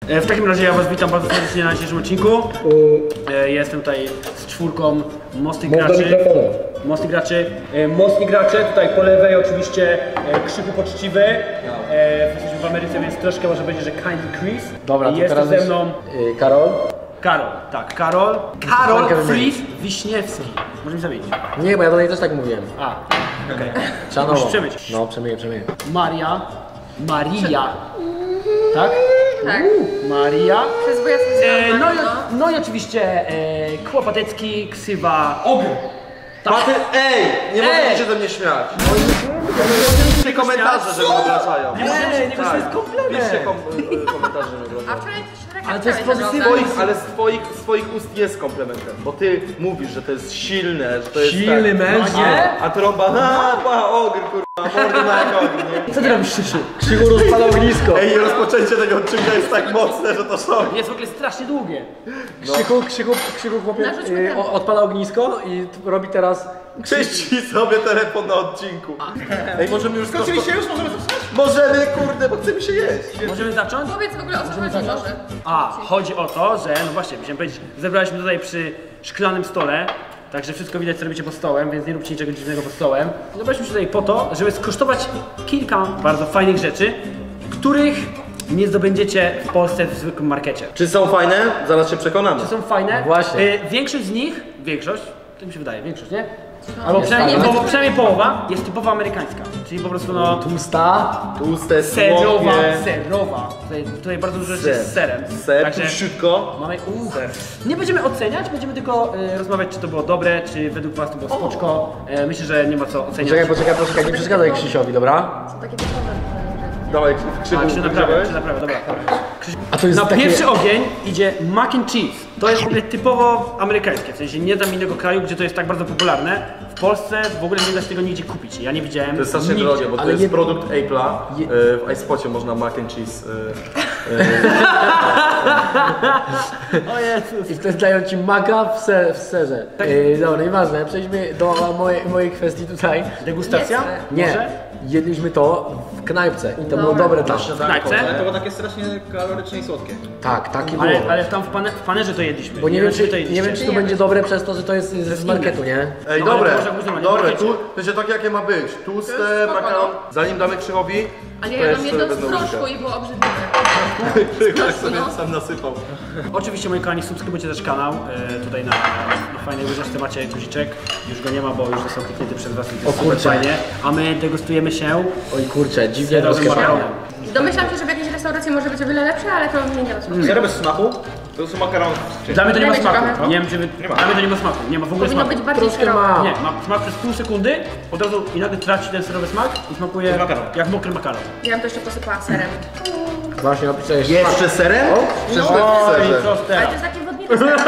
W takim razie ja was witam bardzo serdecznie na dzisiejszym odcinku. Jestem tutaj z czwórką mocnych graczy. Mocni gracze, tutaj po lewej oczywiście Krzyku Poczciwy. Jesteśmy w Ameryce, więc troszkę może będzie, że Kindly Chris. Dobra, to jest teraz ze mną Karol. Karol Fris Wiśniewski. Możemy zamienić. Nie, bo ja do niej też tak mówiłem. Okej. Trzeba Musisz nowo. przemyć. No, przemyję. Maria. Tak? Tak. Maria. To jest wuja No i oczywiście Kłopatecki, ksywa Ogr. Ej! Nie możecie się ze mnie śmiać. Piszcie komentarze, że mnie obrażają. Nie, to jest komplement. Piszcie komentarze, że mnie obrażają. A wczoraj też Ale to jest pozytywne. Ale z twoich ust jest komplementem, bo ty mówisz, że to jest silne, że to jest Silny tak. mężczyzna. A trąba, ogr, kurwa, mordy na jak ogr, nie? Co ty robisz, Krzysiu? Krzyku rozpalał ognisko. Ej, rozpoczęcie tego odcinka jest tak mocne, że to szok. Jest w ogóle strasznie długie. Krzyku chłopie Narzuć mi tempo. odpala ognisko i robi teraz... Czyści sobie telefon na odcinku. Ej, możemy już Skończyliście już? Możemy zacząć? Możemy, kurde, bo chce mi się jeść. Możemy zacząć? Powiedz w ogóle o co chodzi może. Chodzi o to, że, no właśnie, chciałem powiedzieć, zebraliśmy tutaj przy szklanym stole, także wszystko widać, co robicie pod stołem, więc nie róbcie niczego dziwnego pod stołem. Zebraliśmy się tutaj po to, żeby skosztować kilka bardzo fajnych rzeczy, których nie zdobędziecie w Polsce w zwykłym markecie. Czy są fajne? Zaraz się przekonamy. Czy są fajne? Właśnie. Większość z nich, to mi się wydaje, większość, nie? No, Albo przynajmniej połowa jest typowo amerykańska, czyli po prostu no... Tłusta. Tłuste, Serowa. słodkie. Tutaj bardzo dużo rzeczy jest z serem. Ser, Także tuściutko. mamy nie będziemy oceniać, będziemy tylko rozmawiać, czy to było dobre, czy według was to było spoczko. Myślę, że nie ma co oceniać. Poczekaj, nie przeszkadzaj Krzysiowi, dobra? Są takie typowe. Dawaj, Krzyku, Czy naprawię, dobra. A to jest Na takie... pierwszy ogień idzie mac and cheese. To jest w ogóle typowo amerykańskie, w sensie nie znam innego kraju, gdzie to jest tak bardzo popularne. W Polsce w ogóle nie da się tego nigdzie kupić. Ja nie widziałem. To jest strasznie nigdzie. drogie, bo to Ale jest jed- produkt Apple'a. W iSpocie można mac and cheese. O Jezus. I wtedy dają ci maka w serze. Dobra, nieważne, przejdźmy do mojej kwestii tutaj. Degustacja? Nie, Może? jedliśmy to w knajpce i to było dobre tam. W knajpce? To było takie strasznie kaloryczne i słodkie. Tak, takie było. Ale tam w panerze to jedliśmy. Bo nie wiem, to czy to jedliście. będzie dobre przez to, że to jest z marketu, nie? Ej, No, ale dobre, to może później, dobre, nie tu, to się tak jakie ma być. Tłuste, spoko, makaron. Zanim damy Krzychowi, Ale to ja jeszcze jadłam jedną z będą proszku łyżkę. i było obrzydliwe. Krzyk sobie sam nasypał. Oczywiście moi kochani, subskrybujcie też kanał. Tutaj na fajnej łyżeczce macie guziczek. Już go nie ma, bo już został kliknięty przez was i to jest super kurczę. fajnie. A my degustujemy się Oj kurczę, dziwnie serowym rozkierowane. makaronem. Domyślam się, że w jakiejś restauracji może być o wiele lepsze, ale to mnie nie rozumiem. Zero bez smaku? To są makarony. Dla mnie to nie ma Dajmy smaku. trochę. Nie wiem czy wy... Dla mnie to nie ma smaku. Nie ma w ogóle Powinno smaku. być bardziej Troszkę serowe. ma. Nie, ma smak przez pół sekundy, od razu i nagle traci ten serowy smak i smakuje To makaron. jak mokry makaron. Ja bym to jeszcze posypała serem. Właśnie napisałeś. Jeszcze serem? Przeszłem w Oj, serze. co Ale teraz? to jest takie wodniste serem.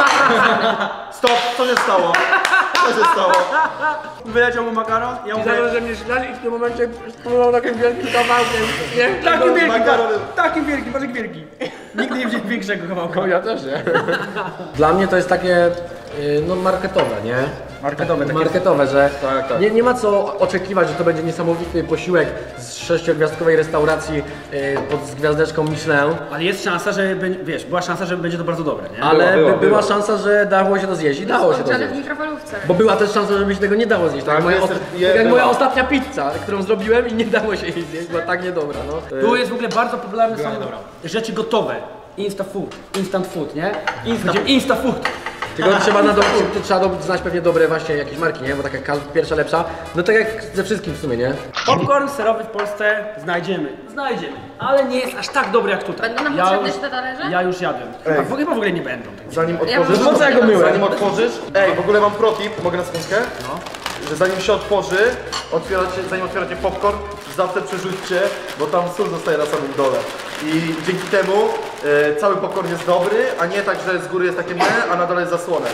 Stop, co się stało? Co się stało? Wyleciał mu makaron, ja mówię... że mnie śmiali i w tym momencie spływał takim wielkim kawałkiem. Taki wielki, makaron. taki wielki, patrz jak wielki. Nigdy nie widziałem większego kawałka. Ja też nie. Dla mnie to jest takie no marketowe, nie? Marketowe, że Tak. nie ma co oczekiwać, że to będzie niesamowity posiłek z 6-gwiazdkowej restauracji z gwiazdeczką Michelin, Ale jest szansa, że wiesz, była szansa, że będzie to bardzo dobre, nie? ale była. była szansa, że dało się to zjeść i dało się to Odgrzane w zjeść. mikrofalówce. Bo była też szansa, żeby się tego nie dało zjeść. Tak, Tak, moja, jest- tak jak moja była. ostatnia pizza, którą zrobiłem i nie dało się jej zjeść, była tak niedobra, no. Tu jest w ogóle bardzo popularne są rzeczy gotowe. Instant food, nie? Insta food. Tylko trzeba znać pewnie dobre właśnie jakieś marki, nie? Bo taka pierwsza lepsza, no tak jak ze wszystkim w sumie, nie? Popcorn serowy w Polsce znajdziemy, ale nie jest aż tak dobry jak tutaj. Będą nam potrzebne jeszcze te talerze? Ja już jadłem. Chyba w ogóle nie będą. Zanim Ja otworzysz... mam- Po co ja go myłem? Zanim otworzysz... Ej, w ogóle mam protip, mogę na sekundkę? No. Że zanim się otworzy, zanim otwieracie popcorn, zawsze przerzućcie, bo tam sól zostaje na samym dole. I dzięki temu cały popcorn jest dobry, a nie tak, że z góry jest takie meh, a na dole jest zasłonek.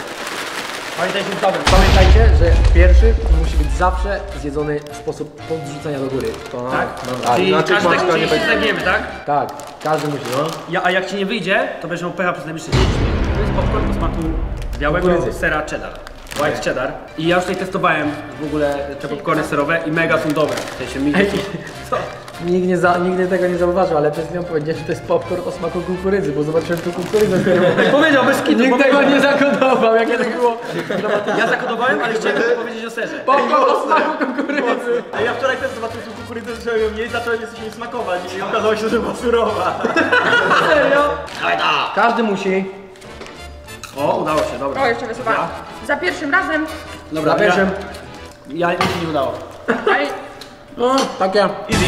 Pamiętajcie, że pierwszy musi być zawsze zjedzony w sposób podrzucenia do góry. To, Tak? Dobra. Czyli inaczej każdy paczka nie tak będzie. zagniemy, tak? Tak, każdy musi, no. A jak ci nie wyjdzie, to będziesz miał pecha przez najbliższe 10 minut. To jest popcorn po smaku białego Kukurydzy. sera cheddar. White cheddar. I ja już tutaj testowałem w ogóle te popcorny serowe i mega są dobre. W sensie mi... Co? Nigdy tego nie zauważył, ale przed chwilą powiedziałem, że to jest popcorn o smaku kukurydzy, bo zobaczyłem tu kukurydzę. Powiedział bez kitu. Nikt tego nie zakodował, jakie to było. Ja zakodowałem, ale chciałem powiedzieć o serze. Popcorn o smaku kukurydzy. A ja wczoraj też zobaczyłem tą kukurydzę, zacząłem ją jeść, zacząłem się smakować i okazało się, że była surowa. Serio? Każdy musi. O, udało się, dobra. O, jeszcze wysuwam. Za pierwszym razem. Dobra, Za pierwszym. Ja mi się nie udało. Aj, No, takie.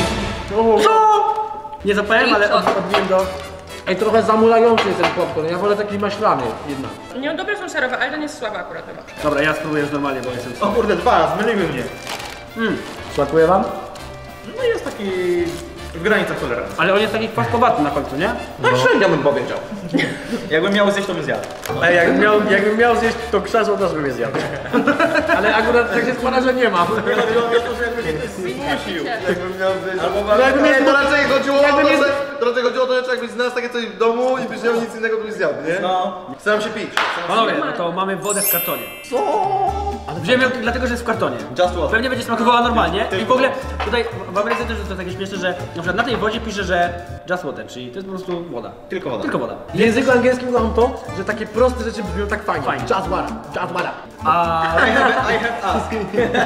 Nie zapałem, ale odbiłem do... Ej, trochę zamulający jest ten popcorn. Ja wolę taki maślany jednak. nie, dobre są serowe, ale ten jest słaby akurat chyba. Dobra, ja spróbuję już normalnie, bo jestem... O kurde, 2, zmyliły mnie. Smakuje wam? No jest taki w granicach tolerancji. Ale on jest taki kwaskowaty na końcu, nie? Tak średnio bym powiedział. Jakbym miał zjeść, to bym zjadł. Ej, jakbym miał zjeść to krzesło, też bym je zjadł. Ale akurat tak się składa, że nie mam. Nie chodziło mi o to, że jakby mnie ktoś zmusił. Jakbym miał zjeść. jakbym Nie, jest- to raczej chodziło o jakbym to, jest- że... Raczej chodziło o to, że jakbyś znalazł takie coś w domu i byś nie miał nic innego, to byś zjadł, nie? No. Staram się pić. Panowie, no to mamy wodę w kartonie. Co? Ale wziąłem ją dlatego, że jest w kartonie. Just water. Pewnie będzie smakowała normalnie. I w ogóle tutaj w Ameryce też jest to takie śmieszne, że na przykład na tej wodzie pisze, że just water, czyli to jest po prostu woda. Tylko woda. Tylko woda. W języku angielskim kocham to, że takie proste rzeczy brzmią tak fajnie. Fajnie. Just water, just water. A... I have asked.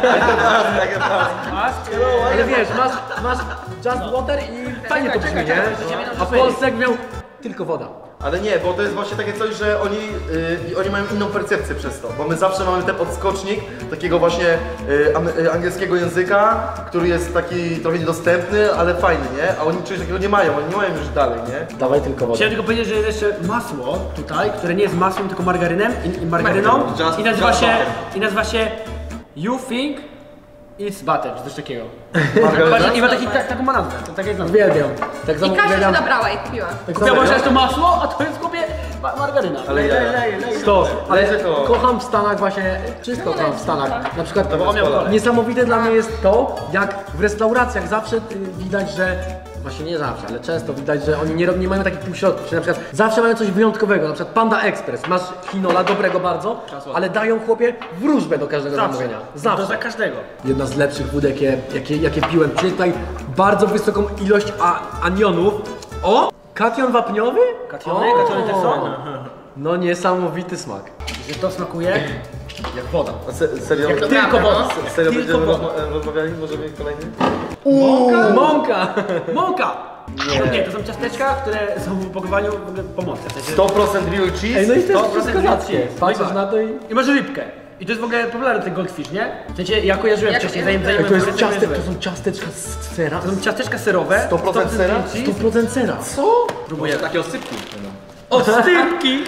Ale wiesz, masz just water i fajnie to brzmi, nie? A w Polsce jak miał tylko woda. Ale nie, bo to jest właśnie takie coś, że oni mają inną percepcję przez to. Bo my zawsze mamy ten odskocznik takiego właśnie angielskiego języka, który jest taki trochę niedostępny, ale fajny, nie? A oni czegoś takiego nie mają, oni nie mają już dalej, nie? Dawaj tylko wodę. Chciałem tylko powiedzieć, że jest jeszcze masło tutaj, które nie jest masłem, tylko margarynem i margaryną Just- i nazywa just się, butter. You think it's butter, czy coś takiego. Margaryna? I ma taką ma nazwę, to tak jest nazwa. Uwielbiam. Tak samo I Kasia się uwielbiam. nabrała i kupiła. Tak Ja samo może jest to masło, a to jest kopie margaryna. Ale ja. Stos. Ale Ale to- kocham w Stanach właśnie, wszystko kocham w Stanach. Na przykład bo on miał kolej. niesamowite dla mnie jest to, jak w restauracjach zawsze widać, że właśnie nie zawsze, ale często widać, że oni nie mają takich półśrodków, czyli na przykład zawsze mają coś wyjątkowego, na przykład Panda Express, masz chinola dobrego bardzo, ale dają chłopie wróżbę do każdego zamówienia. To Zawsze. za każdego. Jedna z lepszych wód, jakie piłem. Czyli tutaj bardzo wysoką ilość anionów. O! Kation wapniowy? Kationy też są. No niesamowity smak. Że to smakuje jak woda. A serio? Jak tylko woda. Serio Tylko będziemy woda. rozmawiali? Możemy kolejny? Mąka! Mąka! Nie, to są ciasteczka, które są w upakowaniu w ogóle pomocy. W sensie 100% real cheese? Ej, no i to jest 100% wszystko racji. zackie. Patrzysz na to i... I masz rybkę. I to jest w ogóle popularny ten goldfish, nie? W sensie ja kojarzyłem Jak- wcześniej, jak- zanim To jest kojarzyłem. to są ciasteczka z sera. To są ciasteczka serowe. 100% sera? 100% sera. Co? Próbuję. Takie osypki. Ostypki!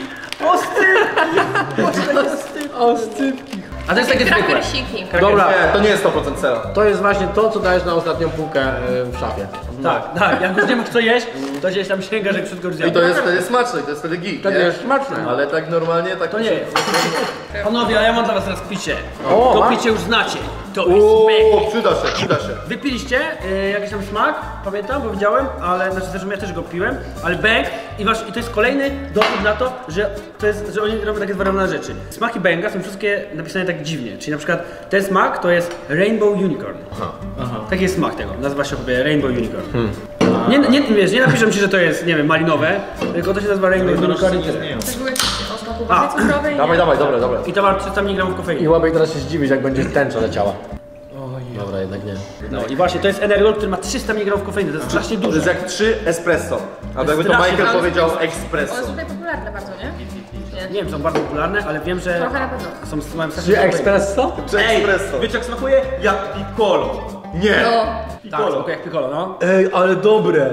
Oscypki. A to jest takie zwykłe. Krakersiki. Dobra, Nie, to nie jest 100% sera. to jest właśnie to, co dajesz na ostatnią półkę w szafie. Tak. Jak już nie ma co jeść, to gdzieś tam sięga, że wszystko już I zjadł. to jest wtedy smaczne, i to jest wtedy git, To nie? jest smaczne. Ale tak normalnie, tak... To nie jest. Panowie, a ja mam dla was teraz picie. O, To ma? picie już znacie. To jest O, mek. przyda się, przyda się. Wypiliście jakiś tam smak, pamiętam, bo widziałem, ale znaczy też ja też go piłem, ale bang i to jest kolejny dowód na to, że oni robią takie zwariowane rzeczy. Smaki banga są wszystkie napisane tak dziwnie, czyli na przykład ten smak to jest Rainbow Unicorn. Taki jest smak tego, nazywa się sobie Rainbow Unicorn. Nie napiszę ci, że to jest, nie wiem, malinowe, tylko to się nazywa Rainbow Unicorn i tyle. Też były o smaku wody cukrowej. Dawaj, dobra. I to ma 300 mg I kofeiny. łabej teraz się zdziwić, jak będzie tęcza leciała. Dobra, jednak nie. No i właśnie, to jest Energol, który ma 300 mg kofeiny, to jest strasznie To dużo. jest jak 3 espresso. Albo jakby to Strasznie, Michael ale- powiedział One espresso. są tutaj popularne bardzo, nie? Nie wiem, są bardzo popularne, ale wiem, że Trochę na pewno. mają strasznie Czy dużo espresso? Czy espresso? Wiecie jak smakuje? Jak piccolo. Nie! No, kofeiny. Tak, smakuje jak piccolo, no. Ej, ale dobre.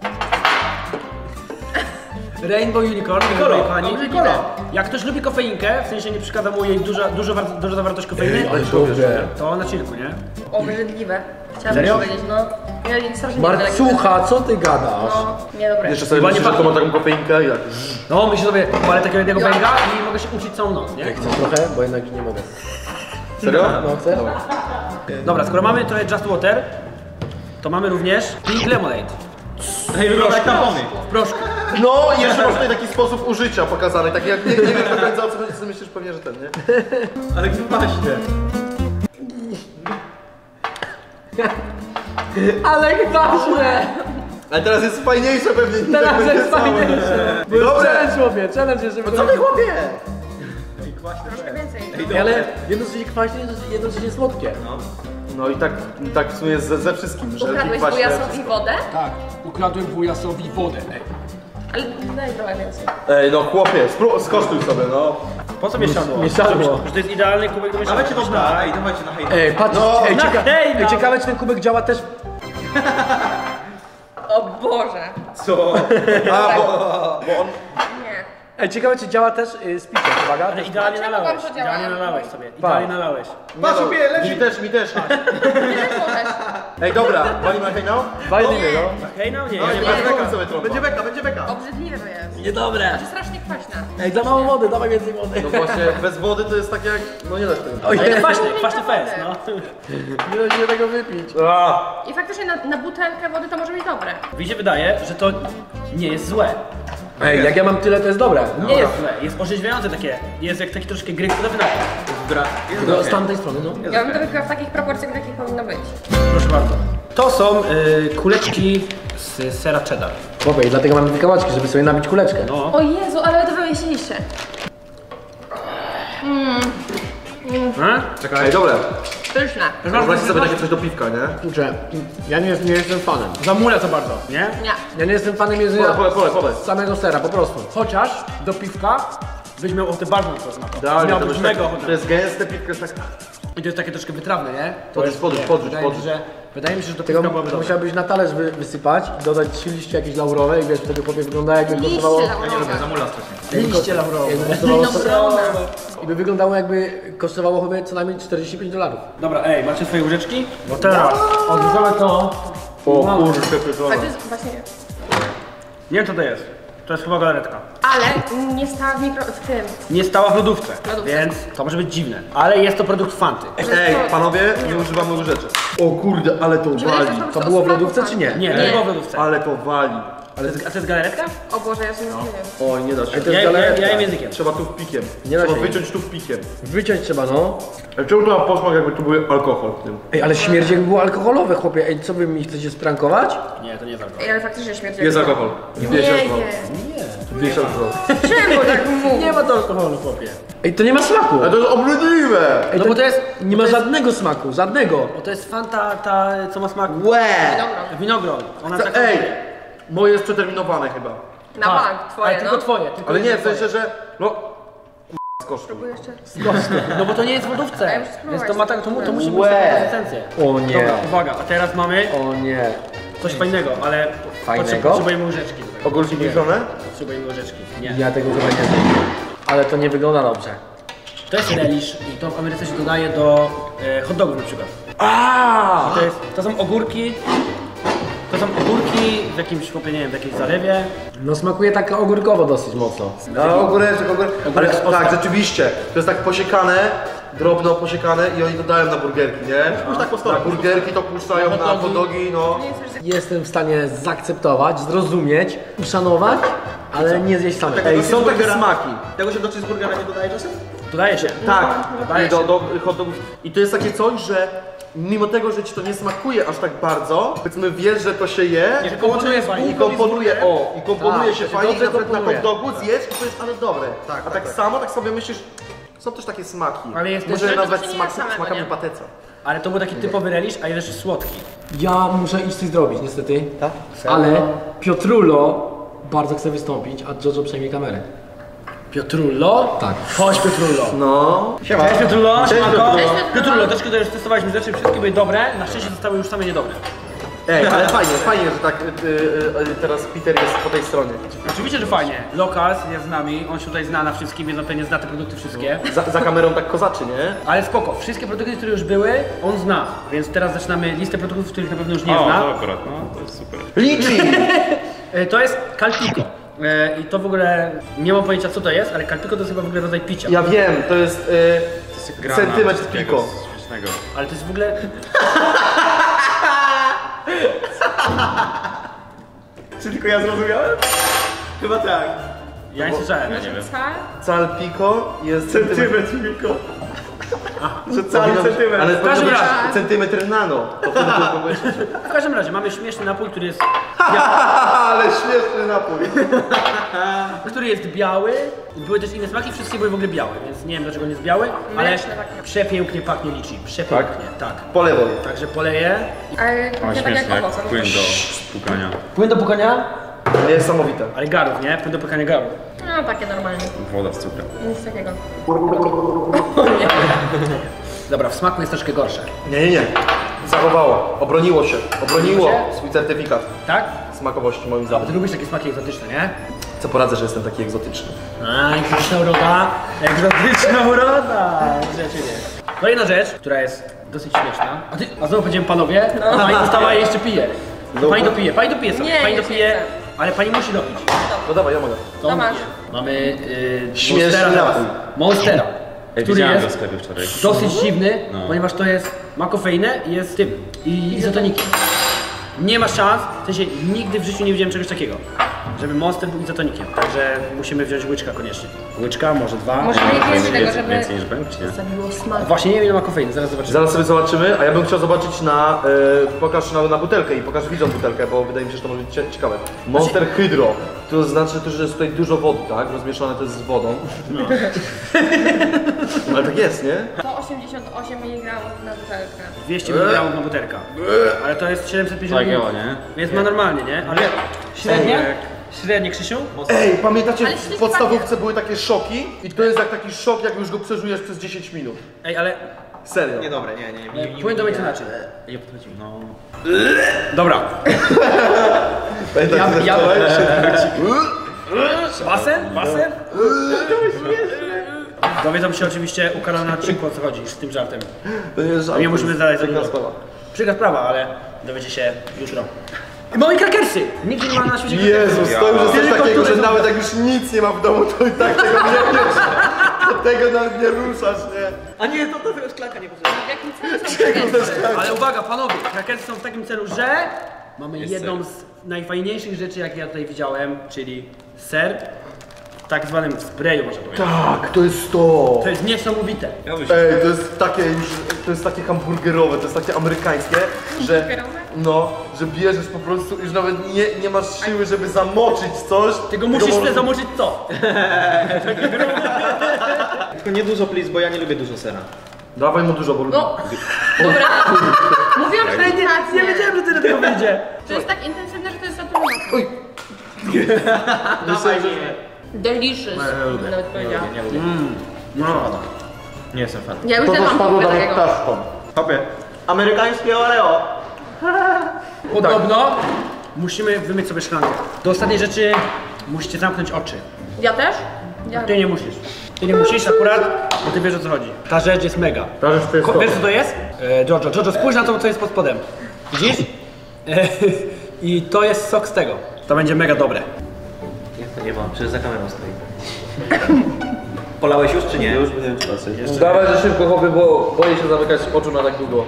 Rainbow Unicorn, Piccolo, kochani. obrzydliwe. Jak ktoś lubi kofeinkę, w sensie nie przeszkadza mu jej duża zawartość kofeiny, Ale dobre. to na chillku, nie? obrzydliwe. Chciałabym Serio? powiedzieć, no. Ja strasznie nie lubię takich Marcucha, co ty gadasz? No, niedobre. Jeszcze sobie Chyba myślisz, nie że to ma pachnie. taką kofeinkę i jak... No, myślę sobie, palę takiego jednego banga i mogę się uczyć całą noc, nie? Chcesz trochę? Bo jednak nie mogę. Serio? No, chcesz? Dobra, skoro mamy trochę Just Water, to mamy również Pink Lemonade. Ej, wygląda jak tampony. W proszku. No i jeszcze masz tutaj taki sposób użycia pokazany, taki jak nie wiem do końca o co chodzi, myślisz pewnie, że ten, nie? Ale właśnie. Ale kwaśne! Ale teraz jest fajniejsze pewnie niż jak Teraz będzie jest całe. fajniejsze. Bo Dobre. challenge chłopie, challenge jest, żeby... Co ty chłopie? Troszkę więcej. Ale jednocześnie kwaśne, jednocześnie słodkie. No i tak w sumie ze wszystkim, że Ukradłeś kwaśne- wujasowi wodę? Tak, ukradłem wujasowi wodę. Ale daj trochę więcej. Ej, no chłopie, skosztuj sobie, no. Po co mieszadło? Mieszadło. Że to jest idealny kubek do mieszania. Dawajcie to na, ej, dawajcie na hejna. Ej, patrz, No, ej, na hejna! ej, ciekawe czy ten kubek działa też... O Boże. Co? A, bo on... Nie. Ej, ciekawe czy działa też z piciem, uwaga. Ale idealnie Czemu nalałeś, wam to działa? idealnie nalałeś sobie, idealnie nalałeś. Patrz, chłopie, leci. Mi też. Nie możesz. Ej, dobra, walimy na hejnał? Walimy, no. Hej, no nie, No, ja nie, nie będzie sobie trochę. Będzie beka. Obrzydliwe to jest. Niedobre. To strasznie kwaśne. Ej, za mało wody, dawaj więcej wody. No właśnie, bez wody to jest tak jak... No nie da się tego. Ojej, kwaśny fest, no. nie da się tego wypić. I faktycznie na butelkę wody to może być dobre. Mi się wydaje, że to nie jest złe. Ej, jak ja mam tyle, to jest dobre. Nie jest złe, jest orzeźwiające takie. Jest jak taki troszkę grykowy napój. No, z tamtej strony, no. Ja bym to wypiła w takich proporcjach, jakich powinno być. Proszę bardzo. To są kuleczki z sera cheddar. Chłopie, i dlatego mamy dwie kawałeczki, żeby sobie nabić kuleczkę. No. O Jezu, ale to wymyśliliście. A? Ej, dobra. Pyszne. Wyobraźcie sobie takie coś do piwka, nie? Kurczę, ja nie jestem fanem. Zamula to bardzo, nie? Nie. Ja nie jestem fanem jedzenia Podaj. z samego sera, po prostu. Chociaż do piwka byś miał ochotę bardzo na to smaku. Idealnie, Miałbyś to mega tak, ochotę. to jest gęste, piwko jest tak... I to jest takie troszkę wytrawne, nie? Wydaje mi się, że do Tego piwka byłaby dobra. musiałbyś na talerz wysypać i dodać 3 liście jakieś laurowe i wiesz, wtedy chłopie wygląda jakby kosztowało... Liście laurowe. Zamula strasznie. Liście laurowe. Jakby kosztowało Winogrona. I by wyglądało jakby kosztowało chyba co najmniej $45. Dobra, ej, macie swoje łyżeczki? Bo teraz odrzucamy to. O kurczę, Ale to jest właśnie... Nie wiem co to jest. To jest chyba galaretka. Ale nie stała w tym. Nie stała w lodówce, Lodówce. więc to może być dziwne. Ale jest to produkt Fanty. Ej, panowie, nie używamy łyżeczek. O kurde, ale to wali. To było w lodówce czy nie? Nie, to nie było w lodówce. Ale to wali. A to jest galaretka? O Boże, ja sobie nie wiem. Oj, nie da się. To jest galaretka. Ja jem językiem. Trzeba tu wpikiem. Nie da Trzeba się. wyciąć tu wpikiem. Wyciąć trzeba, no. Ej, czemu to ma posmak, jakby tu był alkohol w tym? Ej, ale śmierdzi jakby było alkoholowe, chłopie. Ej, co wy mi chcecie sprankować? Nie, to nie jest alkohol. Ej, ale faktycznie śmierdzi. Jest alkohol. Nie, Wiesz alkohol. nie. Wiesz alkohol. Czemu tak mówisz? Nie ma to alkoholu, chłopie. Ej, to nie ma smaku. Ale to jest obrzydliwe! Ej, No bo to jest... Nie ma żadnego smaku, żadnego. Bo to jest Fanta, ta co ma smak... Łe! Winogron. Ona taka... Ej! Moje jest przeterminowane chyba. Na bank, twoje, Ale tylko no. twoje. Tylko Ale nie, w twoje. sensie, że... No... Skosztuj. Próbuję jeszcze. No bo to nie jest w lodówce. Ja muszę spróbować. Więc to ma tak, to musi być Łe. taką konsystencję. O nie. Dobra, uwaga, a teraz mamy O nie. coś fajnego, ale... Fajnego? Potrzebujemy łyżeczki. do tego. Ogórki kiszone? Potrzebujemy łyżeczki. Nie. Ja tego chyba nie znam. Ale to nie wygląda dobrze. To jest relish i to w Ameryce się dodaje do hot dogów na przykład. To są ogórki. To są ogórki w jakimś, chłopie, nie wiem, w jakiejś zalewie. No smakuje tak ogórkowo dosyć mocno. No, ogóreczek. Ale z tak, ostra. rzeczywiście. To jest tak posiekane, drobno posiekane i oni dodają na burgerki, nie? Już tak po Na burgerki to puszczają na hot dogi, no. Jestem w stanie zaakceptować, zrozumieć, uszanować, ale nie zjeść samego. Ej, są takie smaki. Tego się do cheeseburgera nie dodaje czasem? Dodaje się. Tak, Dodaje się. do hot dogów. I to jest takie coś, że mimo tego, że ci to nie smakuje aż tak bardzo, powiedzmy wiesz, że to się je Że komponuje fajnie. i komponuje, i komponuje Tak, się to się fajnie i dobrze na przykład na komponuje. hot dogu zjesz i to jest ale dobre. A tak samo, tak sobie myślisz, są też takie smaki. Ale jest Możemy też- nazwać to się nie jest samego, smakami nie? pateca. Ale to był taki typowy relish, a jest jeszcze słodki. Ja muszę iść coś zrobić, niestety. Ale Piotrulo bardzo chce wystąpić, a Jojo przejmie kamerę. Piotrullo? Tak. Chodź Piotrullo. No. Cześć Piotrullo. Cześć, siemanko. Piotrullo. Piotrullo, też kiedy już testowaliśmy rzeczy, wszystkie były dobre, na szczęście zostały już same niedobre. Ej, ale fajnie, że tak teraz Peter jest po tej stronie. Oczywiście, że fajnie. Lokals jest z nami, on się tutaj zna na wszystkim, więc on pewnie zna te produkty wszystkie. Za kamerą tak kozaczy, nie? Ale spoko, wszystkie produkty, które już były, on zna. Więc teraz zaczynamy listę produktów, których na pewno już nie zna. akurat, no to jest super. Liczy! To jest Calpico. I to w ogóle, nie mam pojęcia co to jest, ale Calpico to jest chyba w ogóle rodzaj picia. Ja wiem, to jest centymetr piko. Śmiesznego. Ale to jest w ogóle... Czy tylko ja zrozumiałem? Chyba tak. Ja nie słyszałem. Co? Cal piko jest centymetr. Centymetr tylko. Że cały centymetr. Ale W każdym powinno być razie. centymetr nano. To wtedy tylko myślicie. W każdym razie mamy śmieszny napój, który jest Ale śmieszny napój. biały. Były też inne smaki, wszystkie były w ogóle białe, więc nie wiem dlaczego nie jest biały, ale Mleczne takie. przepięknie pachnie liczy. Przepięknie, tak. Polewaj. Także poleję. Ale O, nie tak jak śmieszne, jak owoce. płyn do pukania. Płyn do pukania, Niesamowite. ale garów, nie? Płyn do pukania garów. No takie normalnie. Woda z cukrem. Nic takiego. Dobra, w smaku jest troszkę gorsze. Nie. Zachowało. Obroniło się. Obroniło swój certyfikat Tak? smakowości moim Ty zdaniem. lubisz takie smaki egzotyczne, nie? Co poradzę, że jestem taki egzotyczny. A, egzotyczna uroda. Egzotyczna uroda. Rzeczywiście. Kolejna rzecz, która jest dosyć śmieszna. A znowu powiedziałem panowie, a pani dostała i jeszcze pije. Pani dopije sobie, Nie, pani już dopije, nie chcę. ale pani musi dopić. No dawaj, ja mogę. To on masz. pije. Mamy Śmieszny Monstera teraz. napój. Monstera, Ej, który widziałem go w jest sklepie wczoraj. dosyć dziwny, No. ponieważ to jest, ma kofeinę i jest tym, i izotonikiem. Nie ma szans, w sensie nigdy w życiu nie widziałem czegoś takiego, żeby Monster był izotonikiem, także musimy wziąć łyczka koniecznie. Łyczka, może dwa. Może nie więcej tego, żeby Więcej niż bęk, czy nie? zabiło smak. Właśnie nie wiem ile ma kofeiny, zaraz zobaczymy. Zaraz sobie zobaczymy, a ja bym chciał zobaczyć na... pokaż na butelkę i pokaż widzom butelkę, bo wydaje mi się, że to może być ciekawe. Monster Hydro. To znaczy, że jest tutaj dużo wody, tak? Rozmieszane to jest z wodą. No. Ale tak jest, nie? 188 mg na butelkę. 200 mg na butelka. Ale to jest 750 Tak, ml. nie? Więc ma normalnie, nie? Ale średnie? Średnie, Krzysiu? Ej, pamiętacie, Ale w ślicznie podstawówce były takie szoki? I to jest jak taki szok, jak już go przeżujesz przez 10 minut. Ej, ale Serio. Nie, dobra, nie. płyn do mycia naczyń. Nie podchodzimy. No. Dobra. Pamiętacie, Ja- że Basen? Basen? Dowiedzą się oczywiście ukarane na odcinku, o co chodzi z tym żartem. to nie jest żart. Nie musimy zadać za taka dużo. sprawa. Przykra sprawa, ale dowiecie się jutro. I mamy krakersy! Nigdy nie ma na świecie krakersów. Jezus, to już jest coś Tylko takiego, tutaj że są- nawet jak już nic nie ma w domu, to i tak tego nie wiesz. Tego nawet nie ruszasz, nie? A nie, to tego szklanka nie potrzebna. W jakim celu są krakersy? Ale uwaga, panowie, krakersy są w takim celu, że mamy jedną z najfajniejszych rzeczy, jakie ja tutaj widziałem, czyli ser w tak zwanym sprayu, można powiedzieć. Tak, to jest to. To jest niesamowite. Ej, to jest takie już, to jest takie hamburgerowe, to jest takie amerykańskie, że Hamburgerowe? no, że bierzesz po prostu, już nawet nie masz siły, żeby zamoczyć coś. Tylko musisz sobie zamoczyć co? Tylko nie dużo, please, bo ja nie lubię dużo sera. Dawaj mu dużo, bo lubię. No, dobra. Mówiłam, że Nie wiedziałem, że tyle tego wyjdzie. To jest tak intensywne, że to jest za dużo. Oj. Dawaj, Delicious, bym nawet powiedziała. nie lubię. No. Nie jestem fan. Ja już To też to mam spadło kupę na takiego. ptaszką. Hopie. Amerykańskie Oreo. Podobno musimy wymyć sobie szklankę. Do ostatniej rzeczy musicie zamknąć oczy. Ja też? Ja. Ty nie musisz. Ty nie musisz akurat, bo ty wiesz o co chodzi. Ta rzecz jest mega. Ta rzecz to jest to. Wiesz co to jest? Jojo, spójrz na to, co jest pod spodem. Widzisz? I to jest sok z tego. To będzie mega dobre. Jak to nie ma? Przecież za kamerą stoi. Polałeś już czy nie? Już będę patrzeć. Dawaj, że szybko chłopie, bo boję się zamykać oczu na tak długo.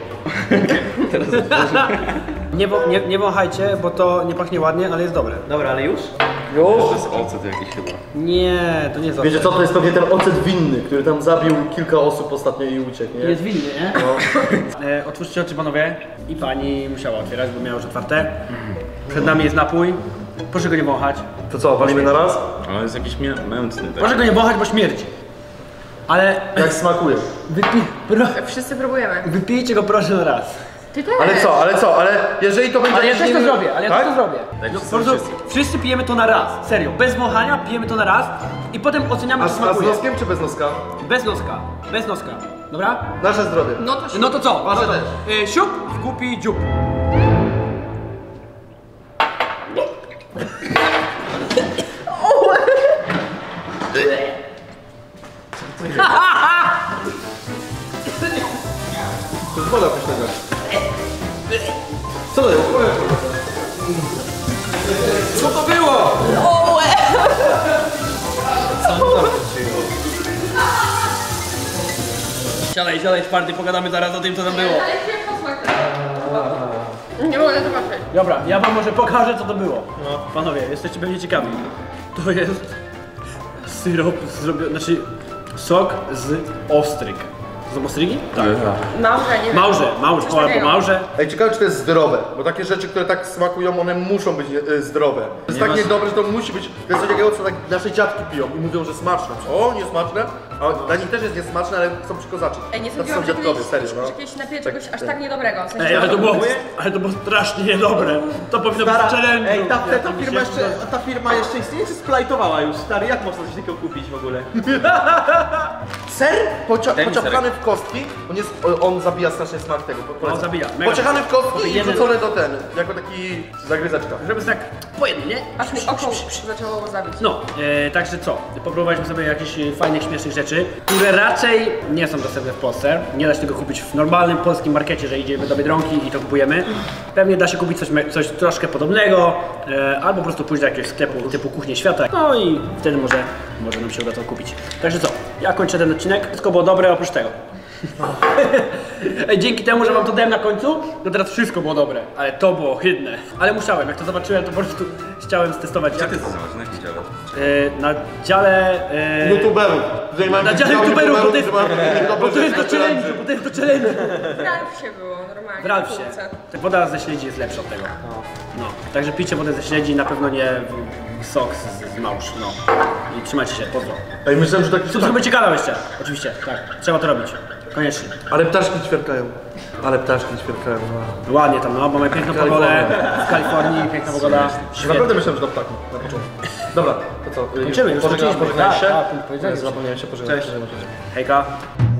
Nie wąchajcie, bo to nie pachnie ładnie, ale jest dobre. Dobra, ale już? To jest ocet jakiś chyba. Nie, to nie jest Wiecie co, to jest pewnie ten ocet winny, który tam zabił kilka osób ostatnio i uciekł, nie? Jest winny, nie? No. Otwórzcie oczy panowie. I pani musiała otwierać, bo miała już otwarte. Przed nami jest napój. Proszę go nie wąchać. To co, walimy na raz? Ale jest jakiś mętny. Tak? Proszę go nie wąchać, bo śmierdzi. Ale Jak smakuje? Wszyscy próbujemy. wypijcie go proszę na raz. Ty też. Ale co, ale jeżeli to będzie... Ale ja też to nie- zrobię, ale ja tak? też to zrobię. Tak, No, wszyscy, po prostu wszyscy. wszyscy pijemy to na raz. Serio. Bez wąchania pijemy to na raz i potem oceniamy, A czy z smakuje. noskiem czy bez noska? Bez noska. Bez noska. Dobra? Nasze zdrowie. No to się... No to co? Wasze No to, też. siup, w głupi dziób. To jest woda pysznego. Co to jest? Co to było? Siadaj, czwarty, pogadamy zaraz o tym, co tam było. Ale się posmak. Nie mogę zobaczyć. Dobra, ja wam może pokażę, co to było. Panowie, jesteście pewnie ciekawi. To jest syrop zrobiony, znaczy sok z ostryg. To są ostrygi? Tak. Małże, nie wiem. Małże, Coś po takiego. małże. Ej, ciekawe czy to jest zdrowe, bo takie rzeczy, które tak smakują, one muszą być zdrowe. To jest tak niedobre, że to musi być, to jest coś takiego, co tak nasze dziadki piją i mówią, że smaczne. O, niesmaczne? A dla nich też jest niesmaczne, ale chcą przykozaczyć. Ej, nie To sądziłam, są że dziadkowie, serio, no. kiedyś napiję czegoś aż tak niedobrego. W sensie, Ej, ale to było strasznie niedobre. To powinno być challenge. Ej, ta firma jeszcze istnieje, czy splajtowała już? Stary, jak można coś takiego kupić w ogóle? Ser Ten pociapkany w kostki, on zabija strasznie smak tego. polecam. zabija, mega. Pociapkany w kostki i Jeden- wrzucony do jako taki zagryzaczka. Żeby tak po jednym, nie? aż mi oko zaczęło zabić. No, także co? Popróbowaliśmy sobie jakieś fajnych, śmiesznych rzeczy, które raczej nie są dostępne w Polsce. Nie da się tego kupić w normalnym polskim markecie, że idziemy do Biedronki i to kupujemy. Pewnie da się kupić coś troszkę podobnego, albo po prostu pójść do jakiegoś sklepu typu Kuchnie Świata. No i wtedy może nam się uda to kupić. Także co? Ja kończę ten odcinek. Wszystko było dobre oprócz tego. Ej, dzięki temu, że wam to dałem na końcu, to teraz wszystko było dobre, ale to było ohydne. Ale musiałem, jak to zobaczyłem, to po prostu chciałem stestować. Gdzie ty to znalazłeś? Na jakim dziale? Na dziale... YouTuberów. Na dziale youtuberów, bo to jest do challenge. challenge'u, bo to jest do challenge'u. W Ralfsie było normalnie. W Ralfsie. Woda ze śledzi jest lepsza od tego. No. Także pijcie wodę ze śledzi, na pewno nie sok z małż, no. I trzymajcie się, pozdro. Ej, myślałem, że taki Subskrybujcie kanał jeszcze, oczywiście, tak. Trzeba to robić, koniecznie. Ale ptaszki ćwierkają. No. Ładnie tam, no, bo mamy piękną pogodę w Kalifornii, piękna pogoda. Świetnie. Naprawdę myślałem, że to ptaki na początku. Dobra, to co? Kończymy, już Pożegnaj skończyliśmy. się? Tak, tak, powiedzmy. Zapomniałem się pożegnać. Hejka.